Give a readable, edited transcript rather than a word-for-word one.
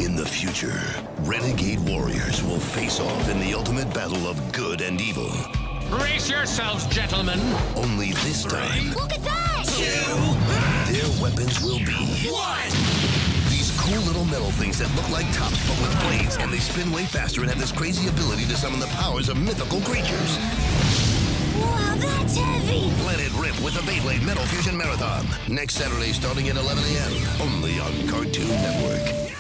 In the future, renegade warriors will face off in the ultimate battle of good and evil. Brace yourselves, gentlemen. Only this time, Look at that! their weapons will be... These cool little metal things that look like tops but with blades, and they spin way faster and have this crazy ability to summon the powers of mythical creatures. Wow, that's heavy! Let it rip with the Beyblade Metal Fusion Marathon. Next Saturday starting at 11 a.m. Only on Cartoon Network.